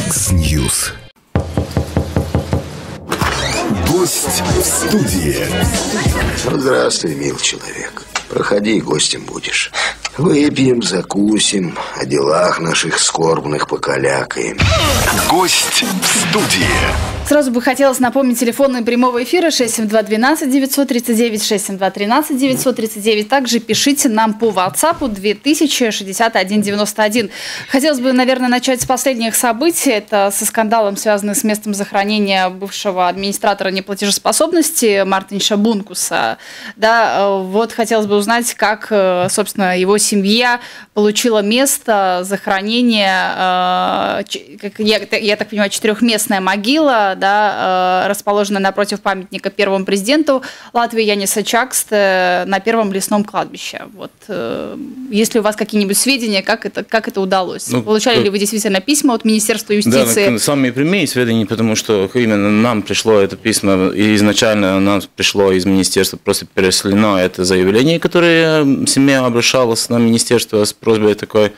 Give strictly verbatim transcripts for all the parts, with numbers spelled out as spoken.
X-News. Гость в студии. Здравствуй, мил человек. Проходи, гостем будешь. Выпьем, закусим, о делах наших скорбных покалякаем. Гость в студии. Сразу бы хотелось напомнить телефоны прямого эфира шесть семь два двенадцать девятьсот тридцать девять, шесть семь два тринадцать девятьсот тридцать девять. Также пишите нам по WhatsApp две тысячи шестьдесят один девяносто один. Хотелось бы, наверное, начать с последних событий. Это со скандалом, связанным с местом захоронения бывшего администратора неплатежеспособности Мартинша Бункуса. Да, вот хотелось бы узнать, как, собственно, его семья получила место захоронения, как я, я так понимаю, четырехместная могила, да, расположенная напротив памятника первому президенту Латвии Янису Чаксте на первом лесном кладбище. Вот, есть ли у вас какие-нибудь сведения, как это, как это удалось? Ну, Получали как... ли вы действительно письма от Министерства юстиции? Да, самые прямые сведения, потому что именно нам пришло это письмо, и изначально нам пришло из министерства, просто переслано это заявление, которое семья обращалась на министерство с просьбой такой.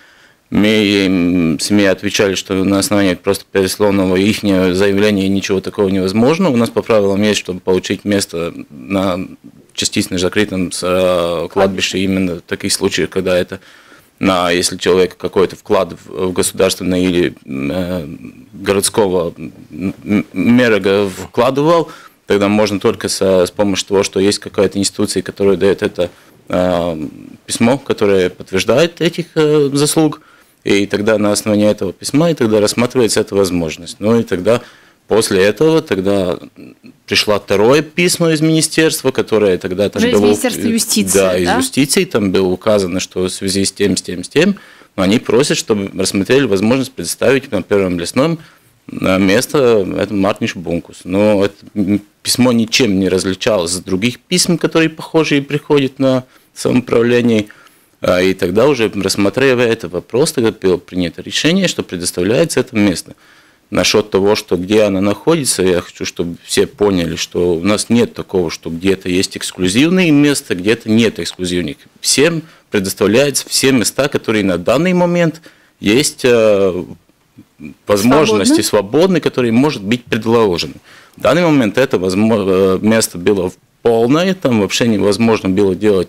Мы семье отвечали, что на основании просто пересланного их заявления ничего такого невозможно. У нас по правилам есть, чтобы получить место на частично закрытом кладбище именно в таких случаях, когда это, на, если человек какой-то вклад в государственный или э, городского мэра вкладывал, тогда можно только со, с помощью того, что есть какая-то институция, которая дает это э, письмо, которое подтверждает этих э, заслуг. И тогда на основании этого письма, и тогда рассматривается эта возможность. Ну и тогда после этого тогда пришло второе письмо из министерства, которое тогда там уже было... из Министерства юстиции, да? Да, из юстиции, там было указано, что в связи с тем, с тем, с тем, но они просят, чтобы рассмотрели возможность предоставить на первом лесном место этому Мартиншу Бункусу. Но это письмо ничем не различалось от других писем, которые похожие приходят на самоуправление. И тогда уже, рассматривая этот вопрос, тогда было принято решение, что предоставляется это место. Насчет того, что где она находится, я хочу, чтобы все поняли, что у нас нет такого, что где-то есть эксклюзивные места, где-то нет эксклюзивных. Всем предоставляются все места, которые на данный момент есть возможности свободны, которые может быть предложены. В данный момент это место было полное, там вообще невозможно было делать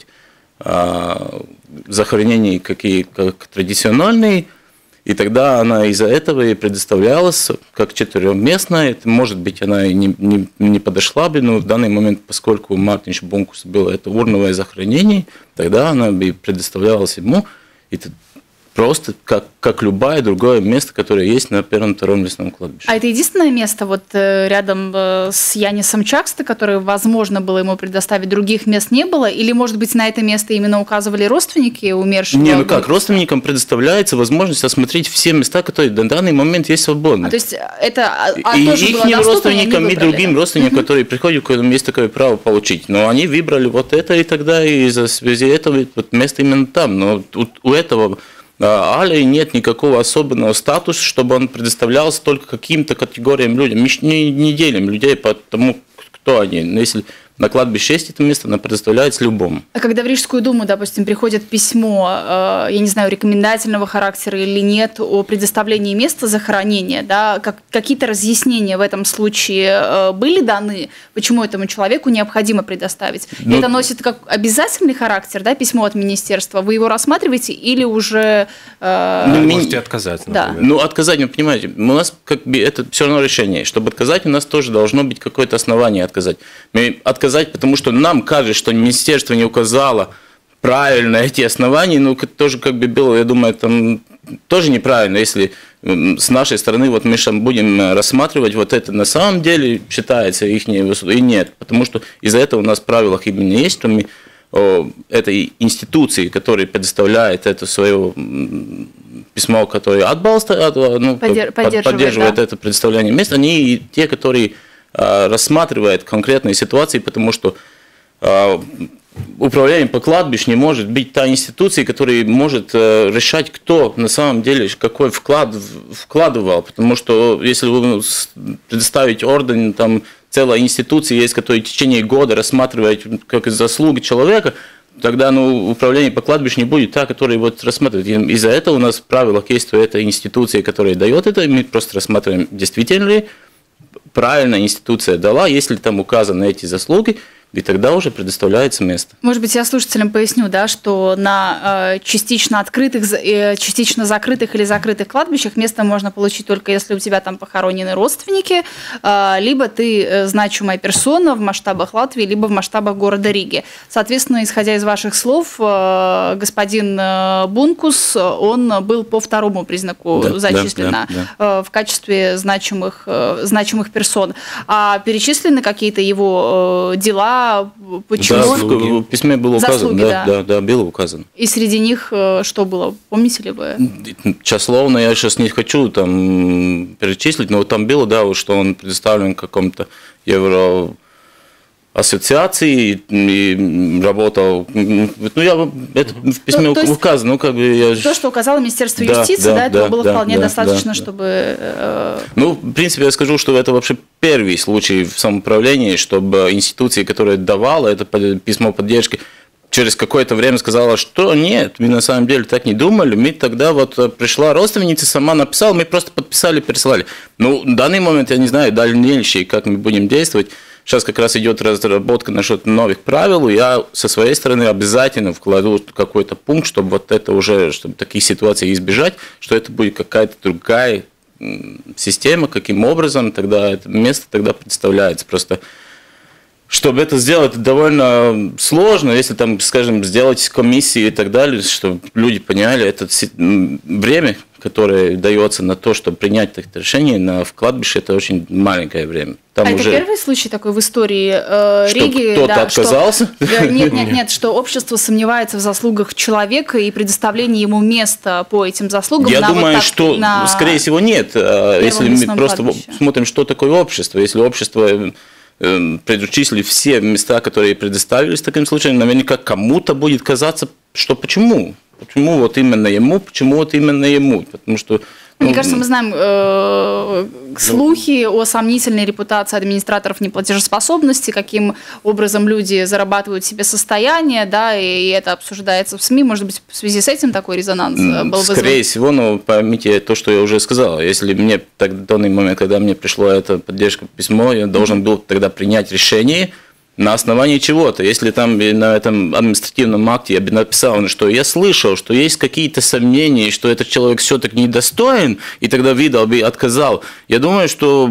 захоронения какие как традиционные, и тогда она из-за этого и предоставлялась как четырехместная. Это, может быть, она и не, не, не подошла бы, но в данный момент, поскольку у Мартинша Бункуса было это урновое захоронение, тогда она бы предоставлялась ему. И просто как, как любое другое место, которое есть на первом-втором лесном кладбище. А это единственное место вот рядом с Янисом Чаксте, которое возможно было ему предоставить, других мест не было? Или, может быть, на это место именно указывали родственники умершего? Не, ну как, родственникам предоставляется возможность осмотреть все места, которые на данный момент есть свободны. А, то есть это а, и тоже их было доступно, родственникам, и другим родственникам, uh-huh. которые приходят, к этому есть такое право получить. Но они выбрали вот это, и тогда из-за связи этого вот место именно там. Но у, у этого... Али нет никакого особенного статуса, чтобы он предоставлялся только каким-то категориям людям. Мы не, не делим людей по тому, кто они. Но если на кладбище есть это место, оно предоставляется любому. А когда в Рижскую думу, допустим, приходит письмо, я не знаю, рекомендательного характера или нет, о предоставлении места захоронения, да, как, какие-то разъяснения в этом случае были даны, почему этому человеку необходимо предоставить? Ну, это носит как обязательный характер, да, письмо от министерства? Вы его рассматриваете или уже... Э... Ну, можете отказать, например. Да. Ну, отказать, вы понимаете, у нас как бы это все равно решение. Чтобы отказать, у нас тоже должно быть какое-то основание отказать. Мы отказать Сказать, потому что нам кажется, что министерство не указало правильно эти основания, ну, тоже как бы было, я думаю, там тоже неправильно, если с нашей стороны вот мы будем рассматривать вот это на самом деле считается их не и нет, потому что из-за этого у нас в правилах именно есть, что мы о, этой институции, которая предоставляет это свое письмо, которое отбалста, ну, Поддер, поддерживает, поддерживает да? это представление мест, они и те, которые рассматривает конкретные ситуации, потому что э, управление по кладбищу не может быть та институция, которая может э, решать, кто на самом деле какой вклад вкладывал, потому что если вы предоставите орден, там целая институция есть, которая в течение года рассматривает как заслуги человека, тогда ну, управление по кладбищу не будет та, которая вот рассматривает. Из-за этого у нас в правилах есть, что это институция, которая дает это, мы просто рассматриваем, действительно ли правильно институция дала, если там указаны эти заслуги, и тогда уже предоставляется место. Может быть, я слушателям поясню, да, что на э, частично открытых, э, частично закрытых или закрытых кладбищах место можно получить только если у тебя там похоронены родственники, э, либо ты э, значимая персона в масштабах Латвии, либо в масштабах города Риги. Соответственно, исходя из ваших слов, э, господин э, Бункус, он был по второму признаку да, зачислен да, да, да. Э, в качестве значимых, э, значимых персон. А перечислены какие-то его э, дела. Почему? Да, в письме было указано. Заслуги, да, да. да, да, было указано. И среди них что было? Помните ли вы? Числовно я сейчас не хочу там перечислить, но там было, да, что он предоставлен какому-то евро ассоциации и работал. Ну, я это в письме ну, указано. Ну, как бы я... То, что указало Министерство да, юстиции, да, да, этого да, было да, вполне да, достаточно, да, чтобы... Э... Ну, в принципе, я скажу, что это вообще первый случай в самоуправлении, чтобы институции, которая давала это письмо поддержки, через какое-то время сказала, что нет, мы на самом деле так не думали, мы тогда вот пришла родственница, сама написала, мы просто подписали, переслали. Ну, в данный момент я не знаю дальнейшее, как мы будем действовать. Сейчас как раз идет разработка насчет новых правил, и я со своей стороны обязательно вкладу какой-то пункт, чтобы вот это уже, чтобы таких ситуаций избежать, что это будет какая-то другая система, каким образом тогда это место тогда представляется. Просто чтобы это сделать, это довольно сложно, если там, скажем, сделать комиссии и так далее, чтобы люди поняли, это время, которое дается на то, чтобы принять это решение на в кладбище, это очень маленькое время. Там а уже... это первый случай такой в истории э, что Риги? кто-то да, отказался? Что, нет, нет, нет, что общество сомневается в заслугах человека и предоставлении ему места по этим заслугам. Я на думаю, вот так, что, на скорее всего, нет. Если мы просто кладбище. смотрим, что такое общество. Если общество предучислили все места, которые предоставились в таком случае, наверняка кому-то будет казаться, что почему? Почему вот именно ему, почему вот именно ему? Потому что Мне кажется, мы знаем э, слухи о сомнительной репутации администраторов неплатежеспособности, каким образом люди зарабатывают себе состояние, да, и это обсуждается в СМИ. Может быть, в связи с этим такой резонанс был вызван? Скорее всего, но поймите то, что я уже сказал. Если мне так, в данный момент, когда мне пришло это поддержка письмо, я должен был тогда принять решение, на основании чего-то. Если там на этом административном акте я бы написал, что я слышал, что есть какие-то сомнения, что этот человек все-таки недостоин, и тогда видал бы и отказал, я думаю, что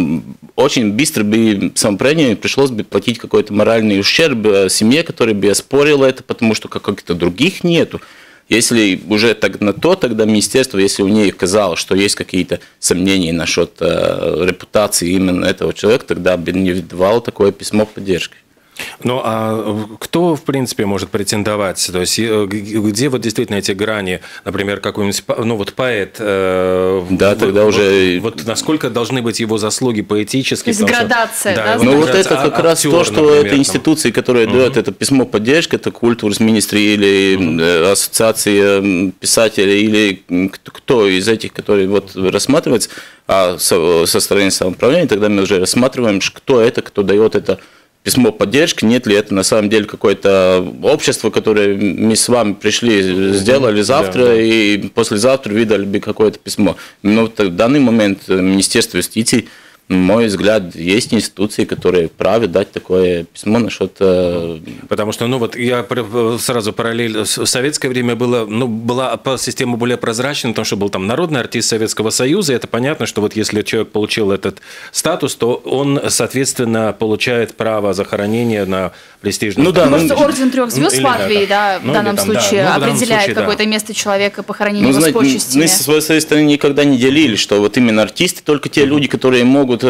очень быстро бы самоуправлению пришлось бы платить какой-то моральный ущерб семье, которая бы оспорила это, потому что каких-то других нету. Если уже так на то, тогда министерство, если у нее казалось, что есть какие-то сомнения насчет э, репутации именно этого человека, тогда бы не выдавало такое письмо поддержки. Ну, а кто, в принципе, может претендовать? То есть, где вот действительно эти грани, например, какой-нибудь, ну, вот поэт... Э, да, вот, тогда вот, уже... Вот насколько должны быть его заслуги поэтические? То есть градация, что, да? да ну, вот это как а, раз актер, то, что например, это институции, которые угу. дают это письмо поддержки, это культурс-министри или угу. ассоциации писателей, или кто из этих, которые вот рассматриваются, а со, со стороны самоуправления, тогда мы уже рассматриваем, кто это, кто дает это письмо поддержки, нет ли это на самом деле какое-то общество, которое мы с вами пришли, сделали завтра, да, да. и послезавтра выдали бы какое-то письмо. Но в данный момент Министерство юстиции, на мой взгляд, есть институции, которые вправе дать такое письмо насчет... Потому что, ну вот, я сразу параллель, в советское время было, ну, была система более прозрачной, потому что был там народный артист Советского Союза, и это понятно, что вот если человек получил этот статус, то он, соответственно, получает право захоронения на престижном... Ну да, просто ну, орден трех звезд в Латвии, да, ну, в данном там, случае, да, ну, определяет случае, какое-то да. место человека, похоронение ну, его знаете, с почестями. Мы со своей, своей стороны никогда не делили, что вот именно артисты, только те люди, которые могут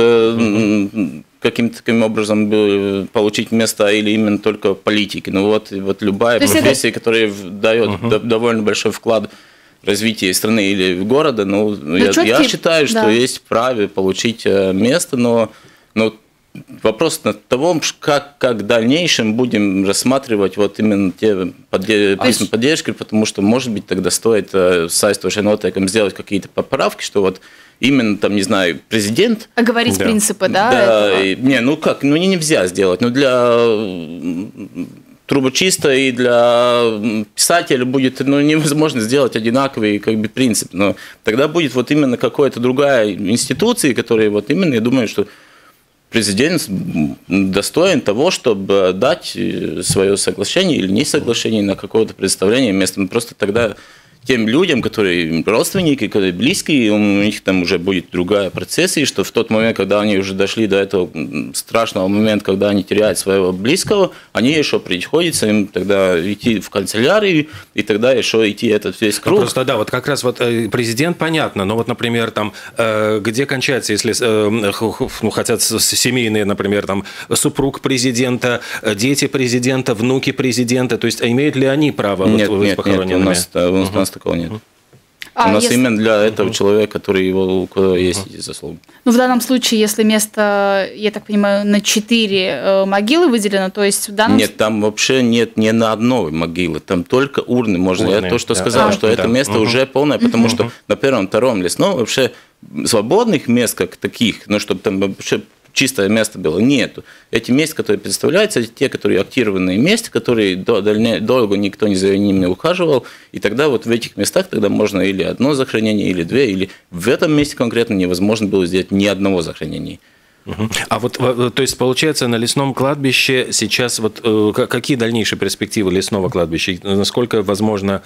каким-то таким образом получить место, или именно только политики. Ну вот, вот любая профессия, это... которая дает uh-huh. довольно большой вклад в развитие страны или города, ну, я, четкий... я считаю, что да. есть право получить место, но, но вопрос над того, как, как в дальнейшем будем рассматривать вот именно те подде... письма поддержки, потому что, может быть, тогда стоит сайстовой нотеком сделать какие-то поправки, что вот именно там, не знаю, президент... Оговорить да. принципы, да? Да, и, не, ну как, ну не нельзя сделать, но для трубочиста и для писателя будет ну, невозможно сделать одинаковый как бы, принцип. Но тогда будет вот именно какая-то другая институция, которая вот именно, я думаю, что президент достоин того, чтобы дать свое соглашение или не соглашение на какое-то представление места. Просто тогда тем людям, которые родственники, которые близкие, у них там уже будет другая процесса, и что в тот момент, когда они уже дошли до этого страшного момента, когда они теряют своего близкого, они еще приходится им тогда идти в канцелярию, и тогда еще идти этот весь круг. Ну, просто да, вот как раз вот президент понятно, но вот, например, там, где кончается, если ну, хотят семейные, например, там, супруг президента, дети президента, внуки президента, то есть имеют ли они право нет, вот, нет, похороненными? Нет, у нас, у нас такого нет. А у нас если... именно для этого человека, который его, у кого есть эти заслуги. Ну, в данном случае, если место, я так понимаю, на четыре могилы выделено, то есть в данном... Нет, там вообще нет ни на одной могилы, там только урны можно. Урны, Я то, что да. сказал, А, что да. это место угу. уже полное, потому угу. что на первом, втором лесном вообще свободных мест как таких, ну, чтобы там вообще чистое место было, нету. Эти места, которые представляются, это те, которые актированные места, которые долго никто не за ними не ухаживал, и тогда вот в этих местах тогда можно или одно захоронение, или две, или в этом месте конкретно невозможно было сделать ни одного захоронения. А вот, то есть, получается, на лесном кладбище сейчас вот какие дальнейшие перспективы лесного кладбища? Насколько возможно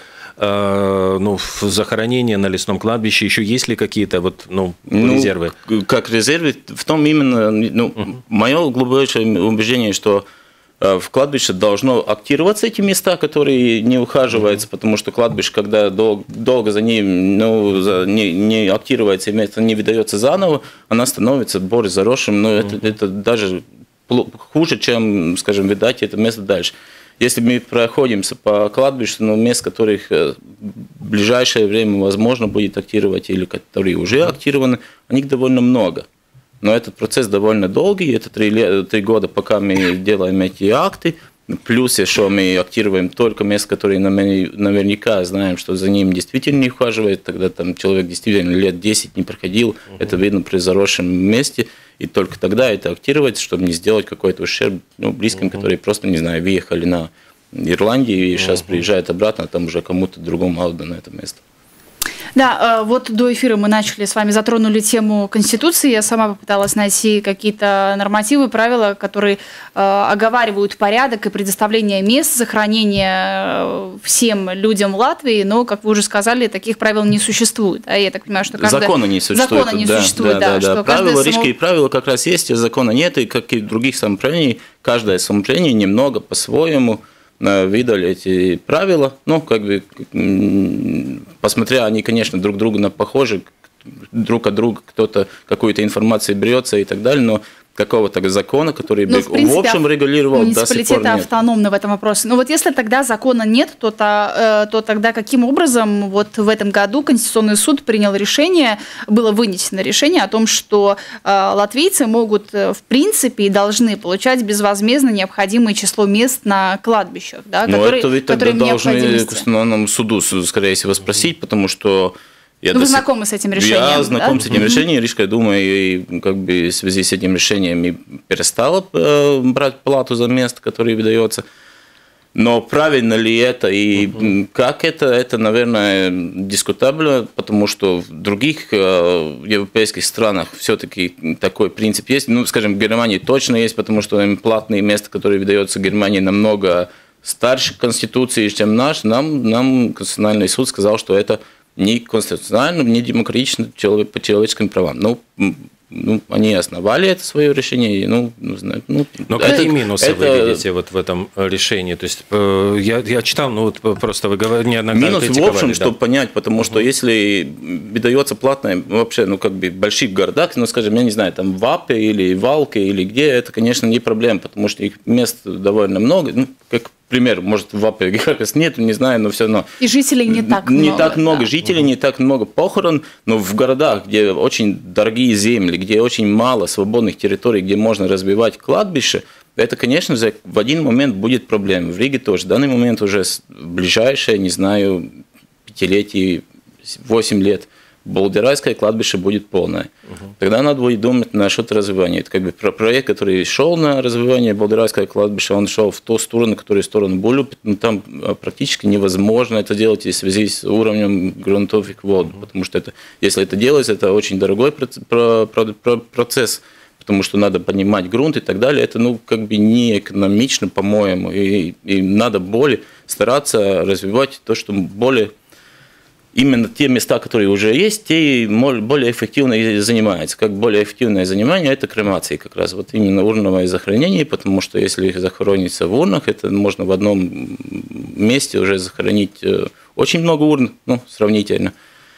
ну, захоронение на лесном кладбище? Еще есть ли какие-то вот, ну, резервы? Ну, как резервы, в том именно, ну, uh-huh. мое глубокое убеждение, что в кладбище должно активироваться эти места, которые не ухаживаются, mm-hmm. потому что кладбище, когда дол- долго за ним ну, за, не, не активируется, место не выдается заново, она становится более заросшим, но mm-hmm. это, это даже хуже, чем, скажем, выдать это место дальше. Если мы проходимся по кладбищу, ну, мест, которых в ближайшее время возможно будет активировать или которые уже активированы, их довольно много. Но этот процесс довольно долгий, это три, три года, пока мы делаем эти акты, плюс еще мы активируем только места, которые наверняка знаем, что за ним действительно не ухаживает, тогда там человек действительно лет десять не проходил, угу. это видно при заросшем месте, и только тогда это активировать, чтобы не сделать какой-то ущерб ну, близким, угу. которые просто, не знаю, выехали на Ирландию и сейчас угу. приезжают обратно, а там уже кому-то другому отдано это место. Да, вот до эфира мы начали с вами, затронули тему Конституции. Я сама попыталась найти какие-то нормативы, правила, которые оговаривают порядок и предоставление мест захоронения всем людям Латвии, но, как вы уже сказали, таких правил не существует. А я так понимаю, что каждая... Закона не существует. Закона не да, существует, да. да, да, да. Правила, само... рижские правила как раз есть, а закона нет, и как и других самоуправлений, каждое самоуправление немного по-своему видали эти правила, ну, как бы, посмотря, они, конечно, друг другу на похожи, друг от друга кто-то какую-то информацию берется и так далее, но какого-то закона, который бы, в, принципе, в общем регулировал, до сих пор нет. Автономны в этом вопросе. Но вот если тогда закона нет, то, то, то тогда каким образом вот в этом году Конституционный суд принял решение, было вынесено решение о том, что э, латвийцы могут, в принципе, и должны получать безвозмездно необходимое число мест на кладбищах, да, но которые, это ведь тогда должны к к основному суду, скорее всего, спросить, потому что Я ну, вы сих... знакомы с этим решением? Я знаком да? с этим mm-hmm. решением. Рижская дума и как бы в связи с этим решением перестала брать плату за место, которое выдается. Но правильно ли это и mm-hmm. как это, это, наверное, дискутабельно, потому что в других европейских странах все-таки такой принцип есть. Ну, скажем, в Германии точно есть, потому что им платные места, которые выдаются в Германии, намного старше Конституции, чем наш. Нам, нам Конституционный суд сказал, что это не конституционально, не демократично по человеческим правам. Ну, ну, они основали это свое решение. Ну, ну, ну, Но это, какие минусы это... вы видите вот в этом решении? То есть э, я, я читал, ну вот просто вы говорили, неоднократно Минус в общем, да. чтобы понять, потому угу. что если выдается платное вообще, ну как бы в больших городах, ну скажем, я не знаю, там в Апе или в Алке или где, это, конечно, не проблема, потому что их мест довольно много, ну, как пример, может, в Апе как раз нет, не знаю, но все равно. И жителей не так не много. Не так много да. жителей, угу. не так много похорон, но в городах, где очень дорогие земли, где очень мало свободных территорий, где можно развивать кладбище, это, конечно же, в один момент будет проблема. В Риге тоже. В данный момент уже в ближайшее, не знаю, пятилетие, восемь лет, Болдерайское кладбище будет полное. Угу. тогда надо будет думать насчет развивания. Это как бы проект, который шел на развивание Болдырайского кладбища, он шел в ту сторону, которую сторону более, но там практически невозможно это делать в связи с уровнем грунтов и вод, потому что это, если это делается, это очень дорогой процесс, потому что надо поднимать грунт и так далее. Это, ну, как бы не экономично, по-моему, и, и надо более стараться развивать то, что более именно те места, которые уже есть, те более эффективно занимаются. Как более эффективное занимание – это кремация как раз. Вот именно урновое захоронение, потому что если их захорониться в урнах, это можно в одном месте уже захоронить очень много урн, ну, сравнительно.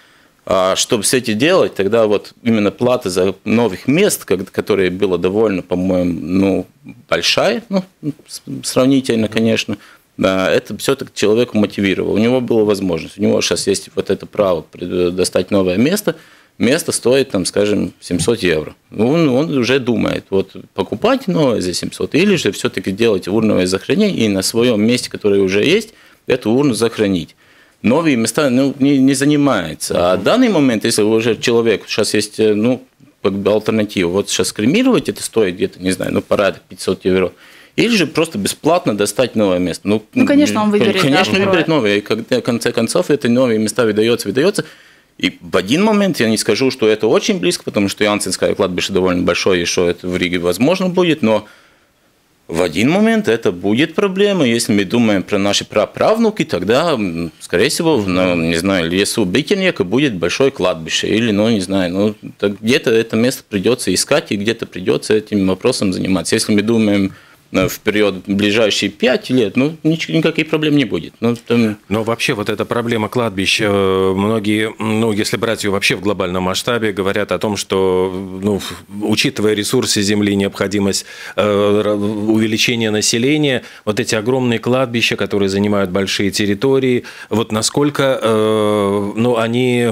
А чтобы с этим делать, тогда вот именно плата за новых мест, которые было довольно, по-моему, ну, большая, ну, сравнительно, конечно, да, это все-таки человека мотивировало. У него была возможность. У него сейчас есть вот это право достать новое место. Место стоит, там, скажем, семьсот евро. Он, он уже думает, вот покупать новое за семьсот, или же все-таки делать урновое захоронение и на своем месте, которое уже есть, эту урну захоронить. Новые места, ну, не, не занимается. А в данный момент, если уже человек, сейчас есть, ну, как бы альтернатива, вот сейчас кремировать, это стоит где-то, не знаю, ну, порядок пятьсот евро. Или же просто бесплатно достать новое место. Ну, ну конечно, он выберет. Конечно, да, выберет новое. И когда в конце концов это новые места выдается, выдается. И в один момент я не скажу, что это очень близко, потому что Янцинское кладбище довольно большое, и что это в Риге возможно будет, но в один момент это будет проблема. Если мы думаем про наши праправнуки, тогда, скорее всего, ну, не знаю, в лесу Битинека будет большое кладбище. Или, ну, не знаю, ну, где-то это место придется искать, и где-то придется этим вопросом заниматься. Если мы думаем в период ближайшие пять лет, ну, ничего, никаких проблем не будет. Ну, там... Но вообще вот эта проблема кладбищ, многие, ну, если брать ее вообще в глобальном масштабе, говорят о том, что, ну, учитывая ресурсы земли, необходимость увеличения населения, вот эти огромные кладбища, которые занимают большие территории, вот насколько, ну, они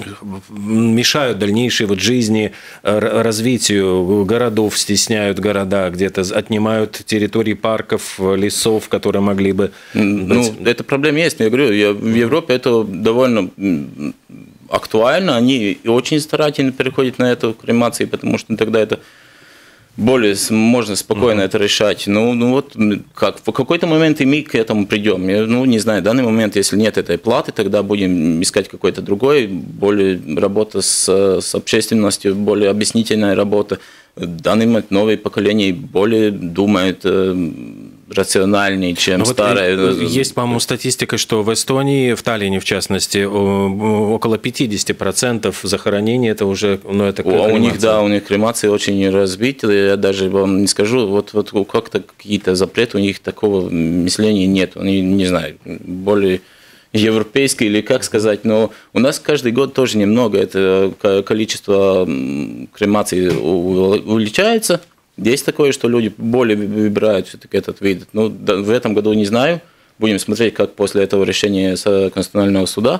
мешают дальнейшей вот жизни, развитию городов, стесняют города, где-то отнимают территории парков, лесов, которые могли бы... Ну, эта проблема есть, я говорю, я, в Европе это довольно актуально, они очень старательно переходят на эту кремацию, потому что тогда это более можно спокойно mm-hmm. это решать. Ну, ну вот как, в какой-то момент и мы к этому придем. Я, ну, не знаю, в данный момент, если нет этой платы, тогда будем искать какой-то другой, более работа с, с общественностью, более объяснительная работа. В данный момент новые поколения более думают э, рациональнее, чем ну, старое. Вот есть, по-моему, статистика, что в Эстонии, в Таллине, в частности, около пятьдесят процентов захоронений это уже, ну, это кремация. У них, да, у них кремация очень развита. Я даже вам не скажу, вот, вот как-то какие-то запреты, у них такого мышления нет. Они, не знаю, более европейский или как сказать, но у нас каждый год тоже немного это количество кремаций увеличается. Есть такое, что люди более выбирают все-таки этот вид. Ну, в этом году не знаю. Будем смотреть, как после этого решения Конституционального суда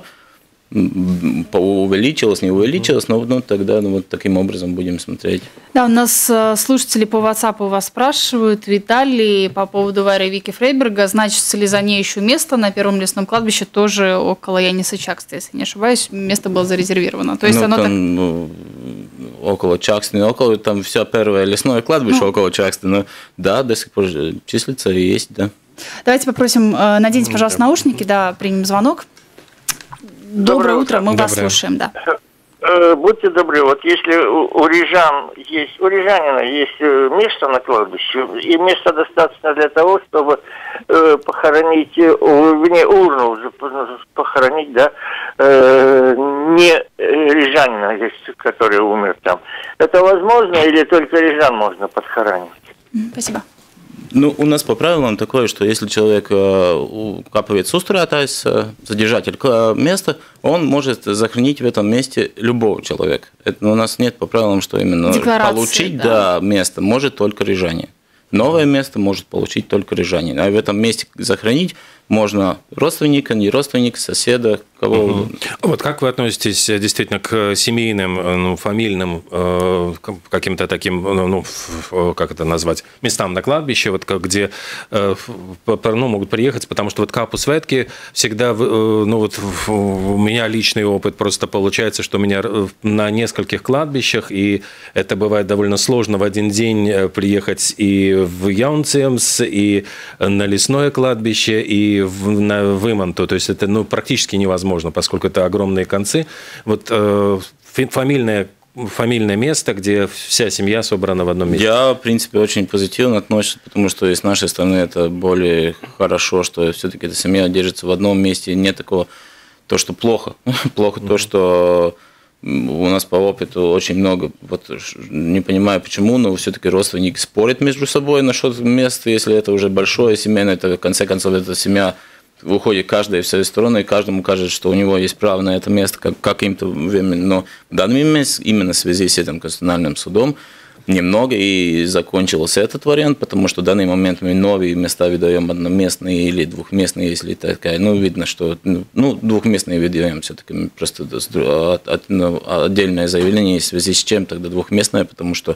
увеличилось, не увеличилось, но ну, тогда ну, вот таким образом будем смотреть. Да, у нас слушатели по WhatsApp у вас спрашивают, Виталий, по поводу Варя Вики Фрейберга, значится ли за ней еще место на Первом лесном кладбище, тоже около Яниса Чакста, если не ошибаюсь, место было зарезервировано. То есть ну, оно там, так... ну, около Чакста, не около, там все первое лесное кладбище ну... около Чакста, но да, до сих пор числится и есть, да. Давайте попросим, наденьте, пожалуйста, наушники, да, примем звонок. Доброе, Доброе утро, мы Доброе. вас слушаем, да. Будьте добры, вот если у рижан есть, у рижанина есть место на кладбище, и места достаточно для того, чтобы похоронить, вне урну похоронить, да, не рижанина, который умер там. Это возможно или только рижан можно подхоранивать? Спасибо. Ну, у нас по правилам такое, что если человек капывает сустра, то есть содержатель места, он может захоронить в этом месте любого человека. Это, у нас нет по правилам, что именно Декларации, получить да. Да, место может только рижанин. Новое место может получить только рижанин. А в этом месте захоронить можно родственника, не родственника, соседа, кого угу. угодно. Вот как вы относитесь действительно к семейным, ну, фамильным э, каким-то таким, ну, как это назвать, местам на кладбище, вот, где э, ну, могут приехать, потому что вот капу светки всегда, э, ну вот у меня личный опыт просто получается, что у меня на нескольких кладбищах, и это бывает довольно сложно в один день приехать и в Яунцемс, и на лесное кладбище, и в, на Вымонту, то есть это, ну, практически невозможно, поскольку это огромные концы. Вот э, фамильное, фамильное место, где вся семья собрана в одном месте. Я, в принципе, очень позитивно отношусь, потому что с нашей стороны это более хорошо, что все-таки эта семья держится в одном месте, нет такого, то, что плохо. Плохо mm-hmm. то, что у нас по опыту очень много, вот не понимаю почему, но все-таки родственники спорят между собой насчет места, если это уже большое семейное, это в конце концов эта семья выходит каждая в свою сторону, и каждому кажется, что у него есть право на это место как, каким-то временем. Но в данный момент, именно в связи с этим конституциональным судом, немного и закончился этот вариант, потому что в данный момент мы новые места выдаем одноместные или двухместные, если такая. Ну, видно, что ну, двухместные выдаем все-таки просто от, от, ну, отдельное заявление, в связи с чем тогда двухместное, потому что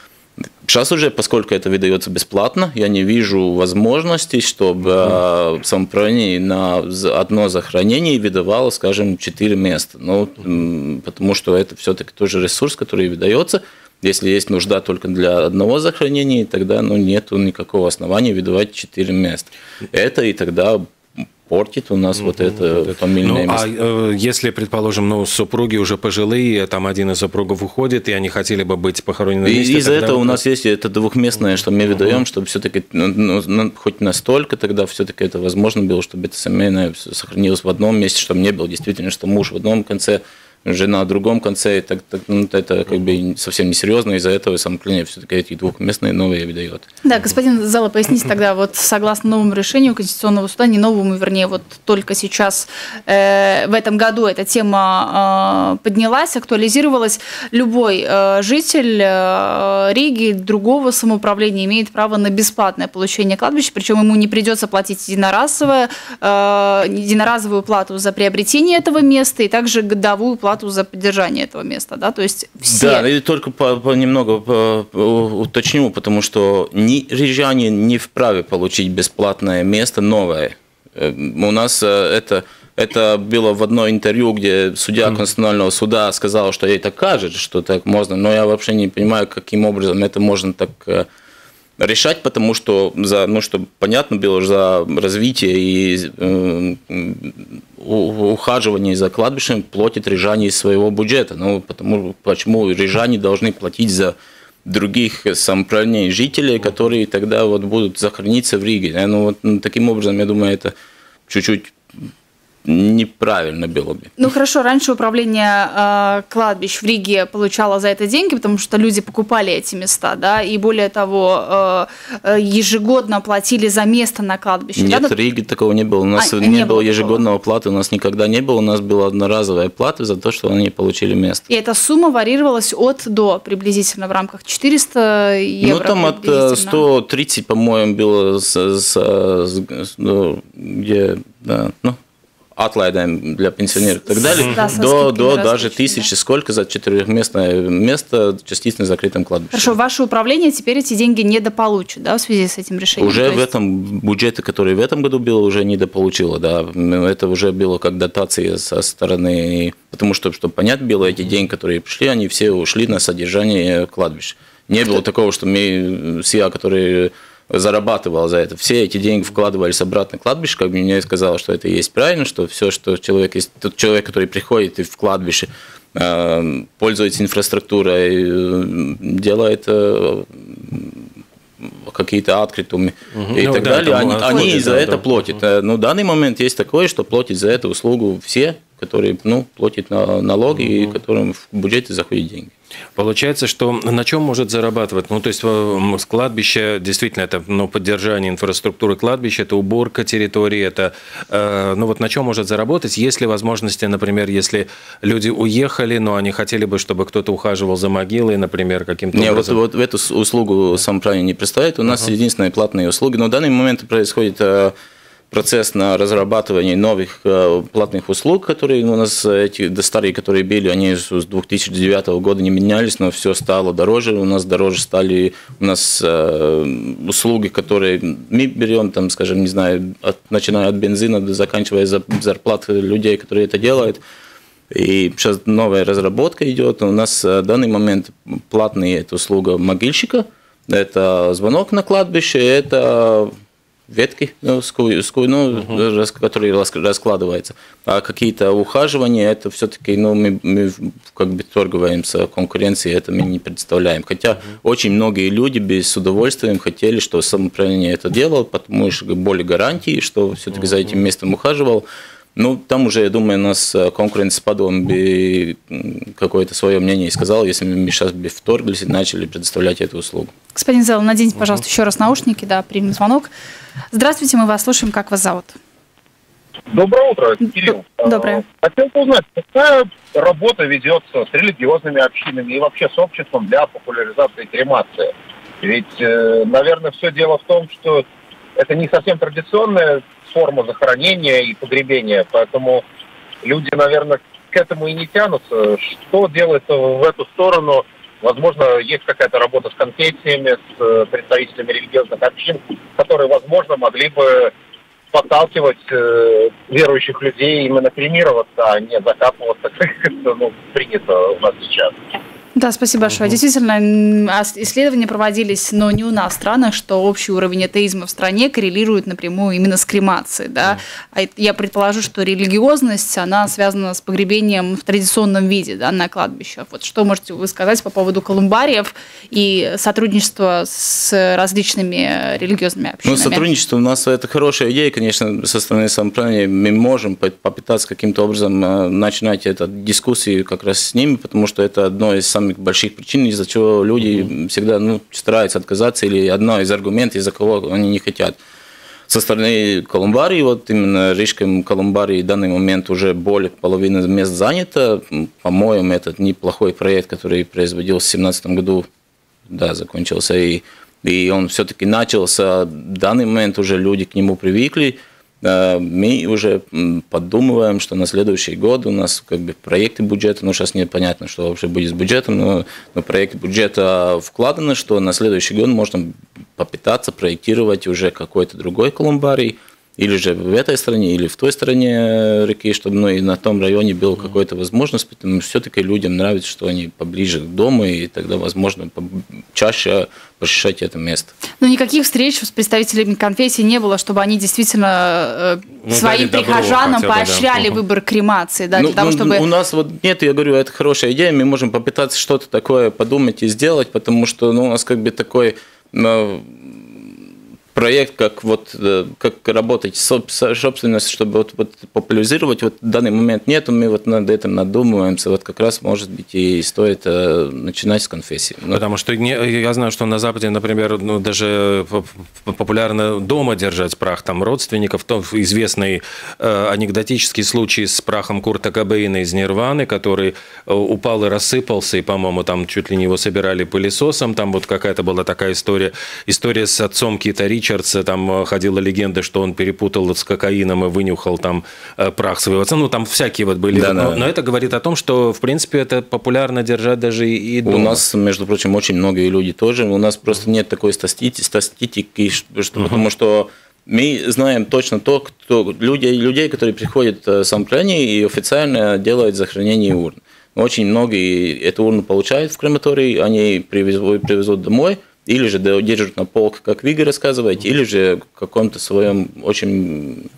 сейчас уже, поскольку это выдается бесплатно, я не вижу возможности, чтобы mm-hmm. самоуправление на одно захоронение выдавало, скажем, четыре места. Ну, mm-hmm. потому что это все-таки тоже ресурс, который выдается. Если есть нужда только для одного захоронения, тогда ну, нет никакого основания выдавать четыре места. Это и тогда портит у нас mm-hmm. вот это фамильное ну, место. А э, если, предположим, ну, супруги уже пожилые, там один из супругов уходит, и они хотели бы быть похоронены вместе? Из-за этого вот... у нас есть это двухместное, что мы выдаем, mm-hmm. чтобы все-таки ну, ну, хоть настолько тогда все-таки это возможно было, чтобы это семейное сохранилось в одном месте, чтобы не было действительно, что муж в одном конце, жена в другом конце, и так, так, ну, это как бы совсем несерьезно, из-за этого самоуправление все-таки эти двухместные новые выдает. Да, господин Зала, поясните тогда, вот согласно новому решению Конституционного суда, не новому, вернее, вот только сейчас э, в этом году эта тема э, поднялась, актуализировалась, любой э, житель э, Риги, другого самоуправления имеет право на бесплатное получение кладбища, причем ему не придется платить единоразовое, э, единоразовую плату за приобретение этого места и также годовую плату плату за поддержание этого места, да, то есть все... Да, и только по, по, немного по, по, уточню, потому что ни рижане не вправе получить бесплатное место новое. У нас это, это было в одно интервью, где судья Конституционального суда сказал, что ей так кажется, что так можно, но я вообще не понимаю, каким образом это можно так решать, потому что, за, ну, чтобы понятно было, за развитие и э, ухаживание за кладбищем платят рижане из своего бюджета. Ну, потому, почему рижане должны платить за других самоуправлений жителей, которые тогда вот будут захорониться в Риге? Ну, вот, ну, таким образом, я думаю, это чуть-чуть неправильно было бы. Ну хорошо, раньше управление э, кладбищ в Риге получало за это деньги, потому что люди покупали эти места, да, и более того, э, ежегодно платили за место на кладбище. Нет, да? в Риге такого не было. У нас а, не, не было ежегодного такого. платы, у нас никогда не было, у нас была одноразовая плата за то, что они получили место. И эта сумма варьировалась от до приблизительно в рамках четыреста евро. Ну там от сто тридцать, по-моему, было, с, с, с, ну, где, да, ну, отlaidēm для пенсионеров и так далее, да, до, до даже тысячи, да? Сколько за четырехместное место частично закрытым кладбищем. Хорошо, ваше управление теперь эти деньги недополучит, да, в связи с этим решением? Уже есть... в этом бюджете, который в этом году был, уже недополучило, да, это уже было как дотация со стороны, потому что, чтобы понять было, эти деньги, которые пришли, они все ушли на содержание кладбища. Не было такого, что мы, СИА, которые... зарабатывал за это. Все эти деньги вкладывались обратно в кладбище, как мне сказал, что это и есть правильно, что все, что человек, тот человек, который приходит и в кладбище, пользуется инфраструктурой, делает какие-то открытумы угу. и ну, так да, далее, они, они и за да, это да. платят. Угу. Но в данный момент есть такое, что платят за эту услугу все, которые ну, платят на налоги, угу. и которым в бюджете заходят деньги. Получается, что на чем может зарабатывать? Ну, то есть, с кладбища, действительно, это ну, поддержание инфраструктуры кладбища, это уборка территории, это, э, ну, вот на чем может заработать, есть ли возможности, например, если люди уехали, но они хотели бы, чтобы кто-то ухаживал за могилой, например, каким-то Нет, образом? Вот, вот в эту услугу самоуправление не представляет, у нас uh-huh. единственные платные услуги, но в данный момент происходит... процесс на разрабатывание новых платных услуг, которые у нас, эти старые, которые были, они с две тысячи девятого года не менялись, но все стало дороже, у нас дороже стали у нас услуги, которые мы берем, там, скажем, не знаю, от, начиная от бензина, заканчивая зарплаты людей, которые это делают. И сейчас новая разработка идет. У нас в данный момент платная эта услуга могильщика, это звонок на кладбище, это ветки, ну, скуй, скуй, ну, uh-huh. которые раскладываются. А какие-то ухаживания, это все-таки, ну, мы, мы как бы торгуемся конкуренцией, это мы не представляем. Хотя uh-huh. очень многие люди без удовольствия хотели, что самоуправление это делало, потому что более гарантии, что все-таки uh-huh. за этим местом ухаживал. Ну, там уже, я думаю, у нас конкуренция подобен бы какое-то свое мнение и сказал, если мы сейчас бы вторглись и начали предоставлять эту услугу. Господин Зел, наденьте, пожалуйста, угу. еще раз наушники, да, примем звонок. Здравствуйте, мы вас слушаем, как вас зовут? Доброе утро, Кирилл. Доброе. Хотел бы узнать, какая работа ведется с религиозными общинами и вообще с обществом для популяризации кремации? Ведь, наверное, все дело в том, что это не совсем традиционная форма захоронения и погребения, поэтому люди, наверное, к этому и не тянутся. Что делается в эту сторону? Возможно, есть какая-то работа с конфессиями, с представителями религиозных общин, которые, возможно, могли бы подталкивать э, верующих людей именно кремироваться, а не закапываться, как это ну, принято у нас сейчас. Да, спасибо большое. Угу. Действительно, исследования проводились, но не у нас в странах, что общий уровень атеизма в стране коррелирует напрямую именно с кремацией. Да? А я предположу, что религиозность, она связана с погребением в традиционном виде, да, на кладбищах. Вот что можете вы сказать по поводу колумбариев и сотрудничества с различными религиозными общинами? Ну, сотрудничество у нас это хорошая идея, конечно, со стороны самоуправления. Мы можем попытаться каким-то образом начинать эту дискуссию как раз с ними, потому что это одно из самых больших причин, из-за чего люди mm-hmm. всегда ну, стараются отказаться, или одно из аргументов, из-за кого они не хотят. Со стороны Колумбарии, вот именно Рижском Колумбарии в данный момент уже более половины мест занято. По-моему, это неплохой проект, который производился в две тысячи семнадцатом году, да, закончился, и, и он все-таки начался. В данный момент уже люди к нему привыкли. Мы уже подумываем, что на следующий год у нас как бы проекты бюджета, ну сейчас непонятно, что вообще будет с бюджетом, но, но проект бюджета вкладано, что на следующий год можно попытаться проектировать уже какой-то другой колумбарий, или же в этой стране, или в той стороне реки, чтобы ну, и на том районе была какая-то возможность, потому что все-таки людям нравится, что они поближе к дому, и тогда, возможно, чаще посещать это место. Но никаких встреч с представителями конфессии не было, чтобы они действительно ну, своим прихожанам добро, поощряли да, да. выбор кремации. Да, ну, для того, ну, чтобы... У нас вот нет, я говорю, это хорошая идея, мы можем попытаться что-то такое подумать и сделать, потому что ну, у нас как бы такой... Ну, проект, как, вот, как работать с собственностью, чтобы вот, вот, популяризировать, вот в данный момент нет, мы вот над этим надумываемся, вот как раз, может быть, и стоит начинать с конфессии. Но... Потому что не, я знаю, что на Западе, например, ну, даже популярно дома держать прах там родственников, то известный э, анекдотический случай с прахом Курта Кобейна из Нирваны, который упал и рассыпался, и, по-моему, там чуть ли не его собирали пылесосом, там вот какая-то была такая история, история с отцом Кита Ричардса, там ходила легенда, что он перепутал с кокаином и вынюхал там прах своего отца. Ну, там всякие вот были. Да, но, да. но это говорит о том, что, в принципе, это популярно держать даже и дома. У нас, между прочим, очень многие люди тоже. У нас просто нет такой статистики, что, uh-huh. потому что мы знаем точно то, кто людей, людей которые приходят в самоуправление и официально делают захоронение урн. Очень многие эту урну получают в крематории, они привезут, привезут домой, или же держат на полке, как вы рассказываете, или же в каком-то своем очень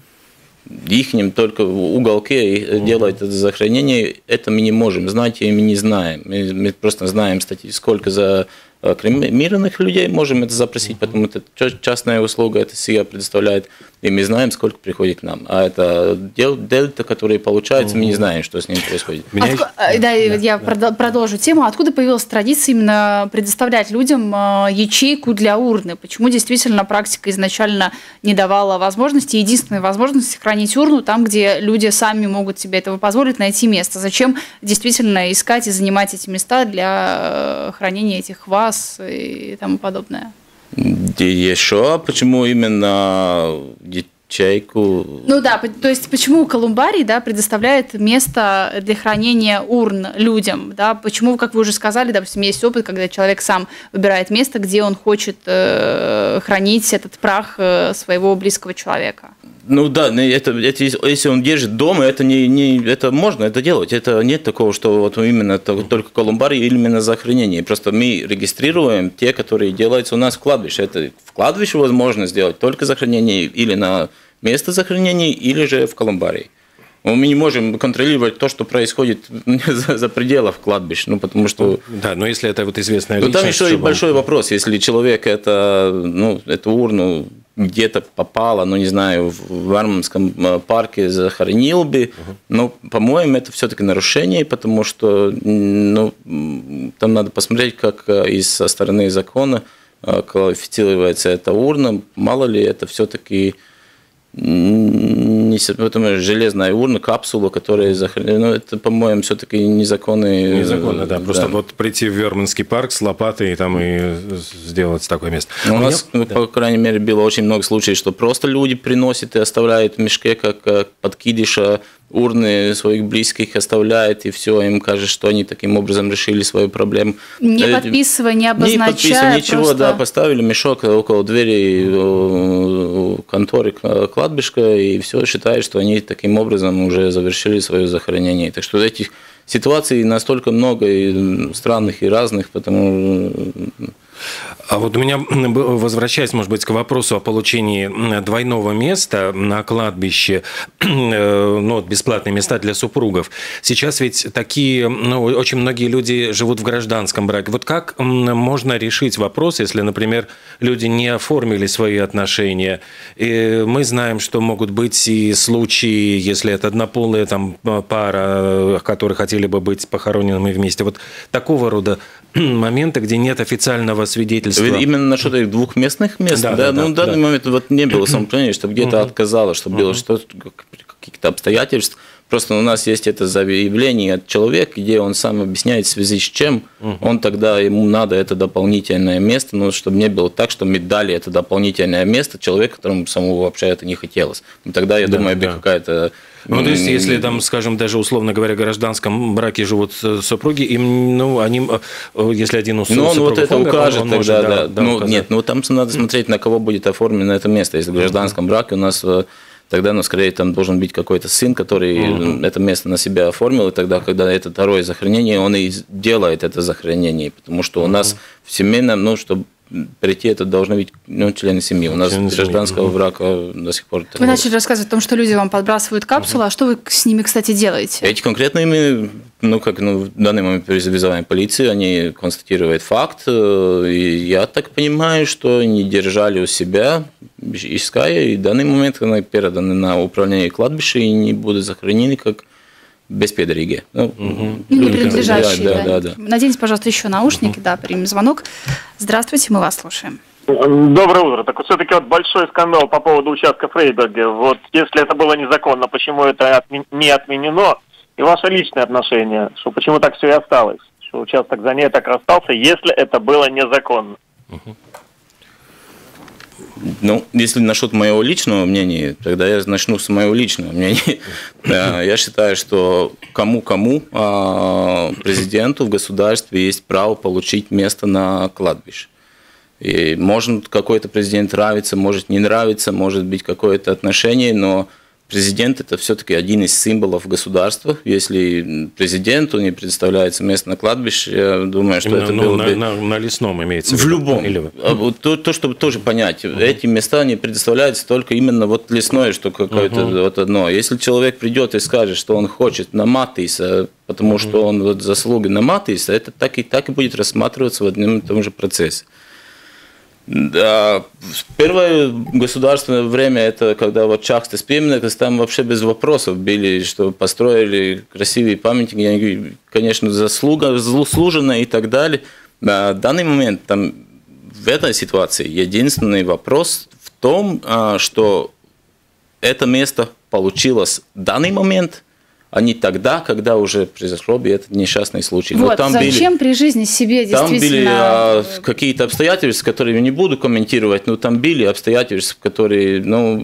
ихнем только уголке делают это захоронение. Это мы не можем знать, и мы не знаем. Мы, мы просто знаем, сколько за кремированных людей можем это запросить, потому что это частная услуга, это СИА предоставляет, и мы знаем, сколько приходит к нам. А это дельта, которые получается, мы не знаем, что с ним происходит. Отку... Да, я продолжу тему. Откуда появилась традиция именно предоставлять людям ячейку для урны? Почему действительно практика изначально не давала возможности, единственной возможности хранить урну там, где люди сами могут себе этого позволить, найти место? Зачем действительно искать и занимать эти места для хранения этих ваз и тому подобное? И еще почему именно ячейку. Ну да, то есть почему колумбарий, да, предоставляет место для хранения урн людям, да? Почему, как вы уже сказали, допустим, есть опыт, когда человек сам выбирает место, где он хочет э, хранить этот прах э, своего близкого человека. Ну да, это, это, если он держит дома, это, не, не, это можно это делать. Это нет такого, что вот именно только колумбарий или именно захоронение. Просто мы регистрируем те, которые делаются у нас в кладбище. Это в кладбище возможно сделать только захоронение или на место захоронения, или же в колумбарии. Мы не можем контролировать то, что происходит за, за пределов кладбища, ну потому что... Да, но если это вот известная личность... Ну там еще и он... большой вопрос, если человек это, ну, эту урну где-то попало, ну не знаю, в Арманском парке захоронил бы, uh-huh. ну, по-моему, это все-таки нарушение, потому что, ну, там надо посмотреть, как из со стороны закона квалифицируется эта урна, мало ли это все-таки... Не, потому, железная урна, капсула, которая захоронена, ну, это, по-моему, все-таки незаконно. Незаконно, да. Просто да. Вот прийти в Верманский парк с лопатой и там и сделать такое место. Ну, у меня... нас, да. по крайней мере, было очень много случаев, что просто люди приносят и оставляют в мешке, как, как подкидыша, урны своих близких оставляют, и все, им кажется, что они таким образом решили свою проблему. Не подписывая, не обозначая. Не подписывая, ничего, просто... да, поставили мешок около двери конторы кладбища, и все, считают, что они таким образом уже завершили свое захоронение. Так что этих ситуаций настолько много и странных, и разных, потому... А вот у меня, возвращаясь, может быть, к вопросу о получении двойного места на кладбище, ну, бесплатные места для супругов. Сейчас ведь такие, ну, очень многие люди живут в гражданском браке. Вот как можно решить вопрос, если, например, люди не оформили свои отношения? И мы знаем, что могут быть и случаи, если это однополая там пара, которые хотели бы быть похороненными вместе. Вот такого рода моменты, где нет официального свидетельства. Именно насчет этих двухместных мест, да, да, да, ну, да, в данный да. момент вот не было самоуправления, чтобы где-то uh-huh. отказало, чтобы uh-huh. было что-то, каких-то обстоятельств. Просто у нас есть это заявление от человека, где он сам объясняет, в связи с чем uh-huh. он тогда, ему надо это дополнительное место, ну, чтобы не было так, что мы дали это дополнительное место человеку, которому самому вообще это не хотелось. И тогда, я да, думаю, да. какая-то... Ну, то есть, если там, скажем, даже, условно говоря, в гражданском браке живут супруги, им, ну, они, если один у супругов... Ну, он вот это умер, укажет он, он тогда, может, да. да, ну, указать. Нет, ну, там надо смотреть, на кого будет оформлено это место. Если в гражданском браке у нас... Тогда, ну, скорее, там должен быть какой-то сын, который uh-huh. это место на себя оформил, и тогда, когда это второе захоронение, он и делает это захоронение, потому что у uh-huh. нас в семейном, ну, чтобы прийти, это должны быть, ну, члены семьи. У нас члены гражданского семьи. Брака до сих пор... Вы начали рассказывать о том, что люди вам подбрасывают капсулы, uh-huh. а что вы с ними, кстати, делаете? Эти конкретными, ну, как, ну, в данный момент вызываем полицию, они констатируют факт, и я так понимаю, что они держали у себя, иская, и в данный момент они переданы на управление кладбища и не будут захоронены как беспедрige. Ну, угу. Не принадлежащие, да, да. Да, да. Наденьте, пожалуйста, еще наушники, угу. да, примем звонок. Здравствуйте, мы вас слушаем. Доброе утро. Так вот, все-таки вот большой скандал по поводу участка Фрейберга. Вот если это было незаконно, почему это отме- не отменено? И ваше личное отношение, что почему так все и осталось? Что участок за ней так остался, если это было незаконно? Угу. Ну, если насчет моего личного мнения, тогда я начну с моего личного мнения. Я считаю, что кому-кому, президенту в государстве есть право получить место на кладбище. И может какой-то президент нравится, может не нравится, может быть какое-то отношение, но президент – это все-таки один из символов государства. Если президенту не предоставляется место на кладбище, я думаю, что именно, это ну, было на, бы… На, на лесном имеется в виду? В любом. Или... То, то, чтобы тоже понять, uh-huh. эти места не предоставляются только именно вот лесное, что какое-то uh-huh. вот одно. Если человек придет и скажет, что он хочет на Матиса, потому uh-huh. что он вот заслуги на Матиса, это так и, так и будет рассматриваться в одном и том же процессе. Да, первое государственное время, это когда вот Чакстес памятник, там вообще без вопросов были, что построили красивые памятники, конечно, заслуга, заслуженная и так далее. На данный момент там, в этой ситуации единственный вопрос в том, что это место получилось в данный момент, а не тогда, когда уже произошел бы этот несчастный случай. Вот, там зачем были, при жизни себе действительно... Там были а, какие-то обстоятельства, которые не буду комментировать, но там были обстоятельства, которые, ну,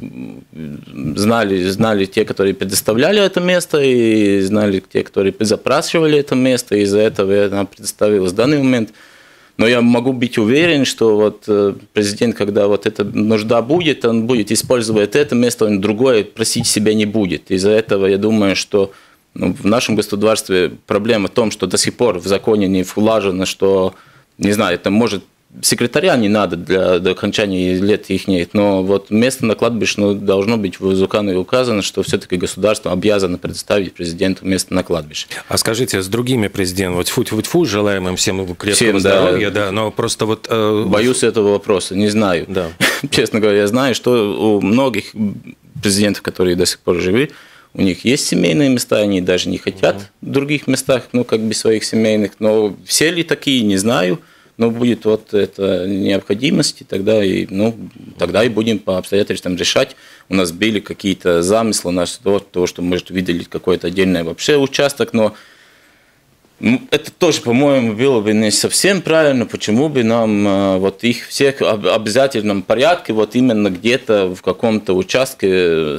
знали, знали те, которые предоставляли это место, и знали те, которые запрашивали это место, и из-за этого она предоставилась в данный момент. Но я могу быть уверен, что вот президент, когда вот эта нужда будет, он будет использовать это место, он другое просить себя не будет. Из-за этого я думаю, что ну, в нашем государстве проблема в том, что до сих пор в законе не влажено, что, не знаю, это может... Секретаря не надо для до окончания лет их нет, но вот место на кладбище ну, должно быть в законе указано, что все-таки государство обязано предоставить президенту место на кладбище. А скажите, с другими президентами, вот фу-фу-фу, желаем им всем крепкого всем, здоровья, да, да, но просто вот... Э... Боюсь этого вопроса, не знаю. Да. Честно говоря, я знаю, что у многих президентов, которые до сих пор живы, у них есть семейные места, они даже не хотят в других местах, ну, как бы своих семейных, но все ли такие, не знаю. Но будет вот эта необходимость, и тогда и, ну, тогда и будем по обстоятельствам решать. У нас были какие-то замыслы насчет того, что может выделить какой-то отдельный вообще участок, но ну, это тоже, по-моему, было бы не совсем правильно. Почему бы нам вот их всех в обязательном порядке вот именно где-то в каком-то участке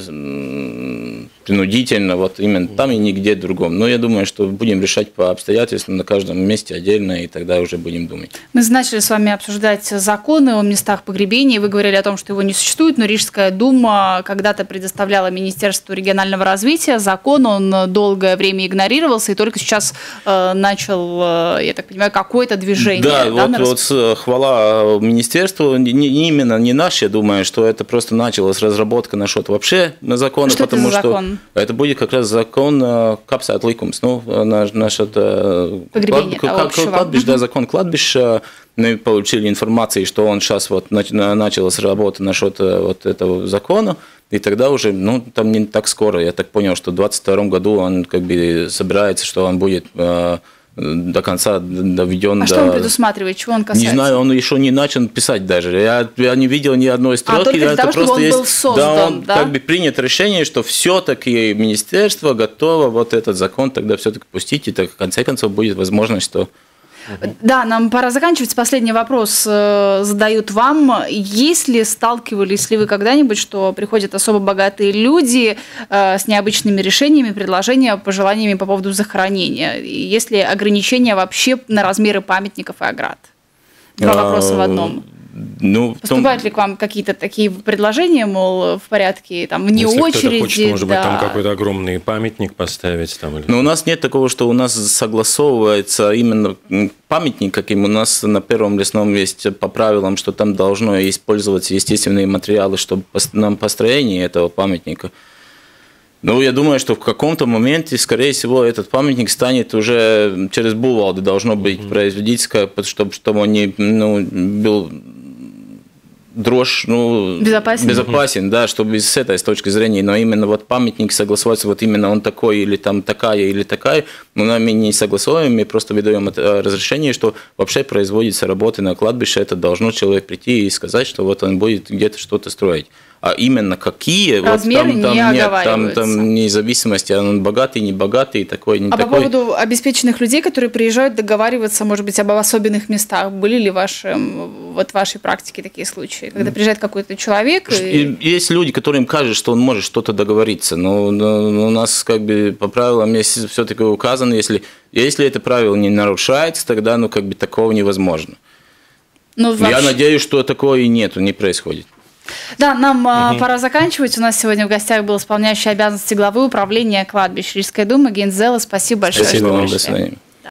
принудительно, вот именно там и нигде другом. Но я думаю, что будем решать по обстоятельствам на каждом месте отдельно, и тогда уже будем думать. Мы начали с вами обсуждать законы о местах погребения. Вы говорили о том, что его не существует, но Рижская дума когда-то предоставляла Министерству регионального развития закон, он долгое время игнорировался, и только сейчас э, начал, э, я так понимаю, какое-то движение. Да, да, вот, вот хвала министерству, не, не именно не наш, я думаю, что это просто началась разработка насчет вообще закона, что потому это за что закон? Это будет как раз закон капсēt likums, ну, наш, наш это погребение, клад, кладбищ, да, закон кладбища. Мы получили информацию, что он сейчас вот началась работа насчет вот этого закона, и тогда уже, ну, там не так скоро, я так понял, что в двадцать втором году он как бы собирается, что он будет до конца доведен. А до... что он предусматривает, чего он касается? Не знаю, он еще не начал писать даже. Я, я не видел ни одной строчки. А только для это того, просто чтобы он есть... был создан, да, он да? как бы принят решение, что все-таки министерство готово вот этот закон тогда все-таки пустить, и так, в конце концов будет возможность, что... Да, нам пора заканчивать. Последний вопрос э, задают вам. Если сталкивались ли вы когда-нибудь, что приходят особо богатые люди э, с необычными решениями, предложениями, пожеланиями по поводу захоронения? Есть ли ограничения вообще на размеры памятников и оград? Два вопроса в одном. Ну, Поступают том... ли к вам какие-то такие предложения, мол, в порядке, там, вне Если очереди? Если кто-то хочет, может да. быть, там какой-то огромный памятник поставить? Там, или... Но у нас нет такого, что у нас согласовывается именно памятник, каким у нас на Первом лесном есть по правилам, что там должно использоваться естественные материалы, чтобы на построение этого памятника. Ну, я думаю, что в каком-то моменте, скорее всего, этот памятник станет уже через Бувалду, должно быть mm-hmm. производительское, чтобы, чтобы он не ну, был... дрожь, ну, безопасен, безопасен, да, чтобы с этой с точки зрения, но именно вот памятник согласоваться, вот именно он такой или там такая или такая, мы нами не согласовываем, мы просто выдаем разрешение, что вообще производится работа на кладбище, это должно человек прийти и сказать, что вот он будет где-то что-то строить. А именно какие, размеры вот там, там не нет, там, оговариваются. там независимости, он богатый, не богатый, такой, не а такой. А по поводу обеспеченных людей, которые приезжают договариваться, может быть, об особенных местах, были ли ваши, вот в вашей практике такие случаи, когда приезжает какой-то человек? И... Есть люди, которым кажется, что он может что-то договориться, но, но у нас как бы по правилам есть все-таки указано, если, если это правило не нарушается, тогда ну как бы такого невозможно. Ну, вообще... Я надеюсь, что такого и нету, не происходит. Да, нам угу. пора заканчивать. У нас сегодня в гостях был исполняющий обязанности главы управления кладбищ Рижской думы Генс Зелла. Спасибо большое. Спасибо вам, до свидания.